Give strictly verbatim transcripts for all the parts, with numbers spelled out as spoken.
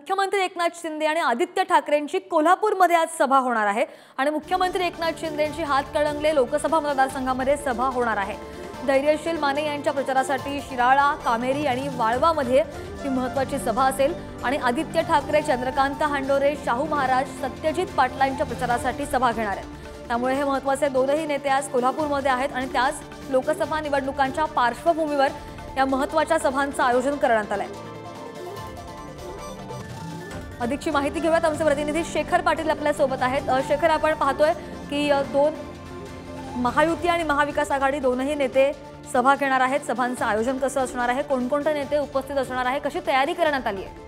मुख्यमंत्री एकनाथ शिंदे आणि आदित्य ठाकरेंची कोल्हापूरमध्ये आज सभा होणार आहे आणि मुख्यमंत्री एकनाथ शिंदेंची हातकणंगले लोकसभा मतदारसंघामध्ये सभा होणार आहे। धैर्यशील माने यांच्या प्रचारासाठी शिराळा, कामेरी आणि वाळवामध्ये ही महत्त्वाची सभा असेल आणि आदित्य ठाकरे, चंद्रकांत हांडोरे, शाहू महाराज, सत्यजित पाटलांच्या प्रचारासाठी सभा घेणार आहेत। त्यामुळे हे महत्त्वाचे दोनही नेते आज कोल्हापूरमध्ये आहेत आणि त्याच लोकसभा निवडणुकांच्या पार्श्वभूमीवर या महत्त्वाच्या सभांचं आयोजन करण्यात आलं आहे। अधिकची माहिती घेऊयात, आमचे प्रतिनिधी शेखर पाटील आपल्या सोबत आहेत। शेखर, आपण पाहतोय की दोन महायुती आणि महाविकास आघाडी दोनही नेते सभा घेणार आहेत। सभांचं आयोजन कसं असणार आहे, कोणकोणते नेते उपस्थित असणार आहे, कशी तयारी करण्यात आली आहे?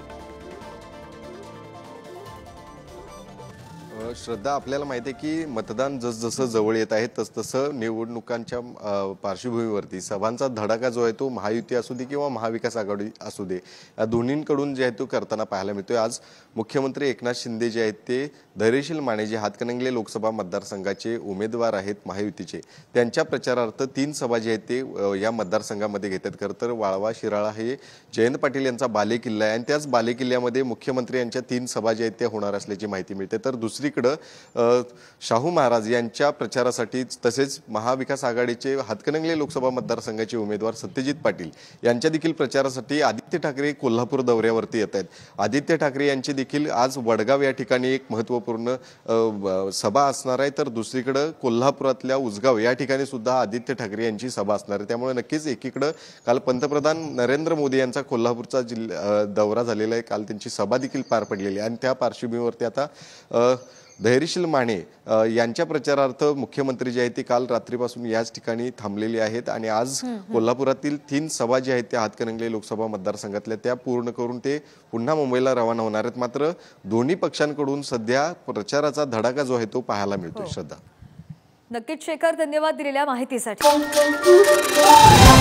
श्रद्धा, आपल्याला माहिती आहे की मतदान जसजसं जवळ येत आहे तसतसं निवडणुकांच्या पार्श्वभूमीवरती सभांचा धडाका जो आहे तो महायुती असू दे किंवा महाविकास आघाडी असू दे या दोन्हींकडून जे आहे तो करताना पाहायला मिळतोय। आज मुख्यमंत्री एकनाथ शिंदे जे आहेत ते धैर्यशील माने जे हातकणंगले लोकसभा मतदारसंघाचे उमेदवार आहेत महायुतीचे, त्यांच्या प्रचारार्थ तीन सभा जे आहेत ते या मतदारसंघामध्ये घेतात। खरं तर वाळवा, शिराळा हे जयंत पाटील यांचा बालेकिल्ला आहे आणि त्याच बालेकिल्ल्यामध्ये मुख्यमंत्री यांच्या तीन सभा जे आहेत त्या होणार असल्याची माहिती मिळते। तर दुसरीकडे शाहू महाराज यांच्या प्रचारासाठी तसेच महाविकास आघाडीचे हातकणंगले लोकसभा मतदारसंघाचे उमेदवार सत्यजित पाटील यांच्या देखील प्रचारासाठी आदित्य ठाकरे कोल्हापूर दौऱ्यावरती येत आहेत। आदित्य ठाकरे यांची देखील आज वडगाव या ठिकाणी एक महत्त्वपूर्ण सभा असणार आहे, तर दुसरीकडे कोल्हापुरातल्या उसगाव या ठिकाणी सुद्धा आदित्य ठाकरे यांची सभा असणार आहे। त्यामुळे नक्कीच एकीकडे काल पंतप्रधान नरेंद्र मोदी यांचा कोल्हापूरचा जिल्हा दौरा झालेला आहे, काल त्यांची सभा देखील पार पडलेली आहे आणि त्या पार्श्वभूमीवरती आता धैर्यशील माने यांच्या प्रचारार्थ मुख्यमंत्री जे आहेत ते काल रात्रीपासून याच ठिकाणी थांबलेले आहेत आणि आज कोल्हापुरातील तीन सभा ज्या आहेत त्या हातकणंगले लोकसभा मतदारसंघातल्या त्या पूर्ण करून ते पुन्हा मुंबईला रवाना होणार आहेत। मात्र दोन्ही पक्षांकडून सध्या प्रचाराचा धडाका जो आहे तो पाहायला मिळतोय। श्रद्धा, नक्कीच शेखर, धन्यवाद दिलेल्या माहितीसाठी।